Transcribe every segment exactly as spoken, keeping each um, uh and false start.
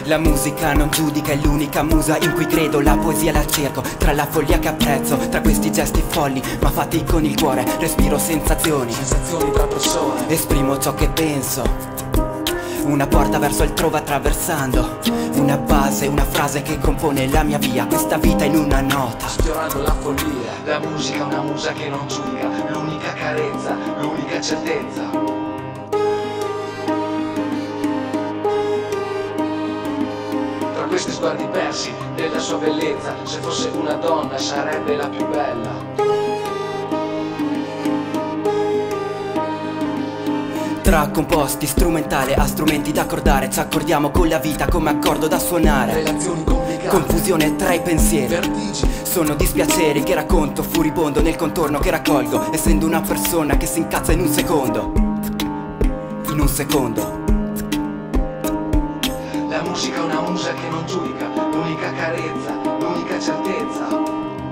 La musica non giudica, è l'unica musa in cui credo. La poesia la cerco, tra la follia che apprezzo, tra questi gesti folli, ma fatti con il cuore. Respiro sensazioni, sensazioni tra persone. Esprimo ciò che penso. Una porta verso il trovo attraversando, una base, una frase che compone la mia via, questa vita in una nota, sfiorando la follia. La musica è una musa che non giudica, l'unica carezza, l'unica certezza. Tra questi sguardi persi della sua bellezza, se fosse una donna sarebbe la più bella. Tra composti, strumentale a strumenti da accordare, ci accordiamo con la vita come accordo da suonare. Relazioni complicate, confusione tra i pensieri, vertigini. Sono dispiaceri che racconto furibondo nel contorno che raccolgo, essendo una persona che si incazza in un secondo. In un secondo. La musica è una musa che non giudica, l'unica carezza, l'unica certezza.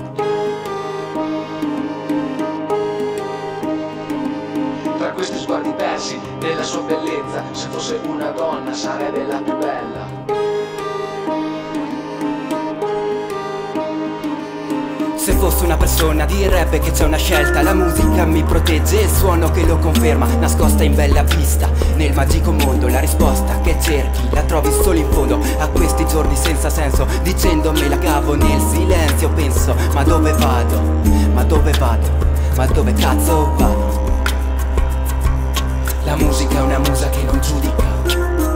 Tra questi sguardi persi della sua bellezza, se fosse una donna sarebbe la più bella. Se fosse una persona direbbe che c'è una scelta. La musica mi protegge, il suono che lo conferma, nascosta in bella vista. Nel magico mondo la risposta che cerchi la trovi solo in fondo a questi giorni senza senso. Dicendo me la cavo nel silenzio, penso ma dove vado? Ma dove vado? Ma dove cazzo vado? La musica è una musa che non giudica.